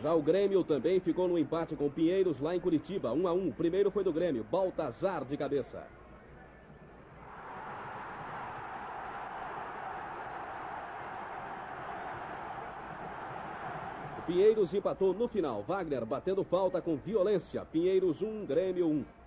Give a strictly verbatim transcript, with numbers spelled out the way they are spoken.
Já o Grêmio também ficou no empate com o Pinheiros lá em Curitiba, um a um. O primeiro foi do Grêmio, Baltazar de cabeça. O Pinheiros empatou no final, Wagner batendo falta com violência. Pinheiros um, Grêmio um.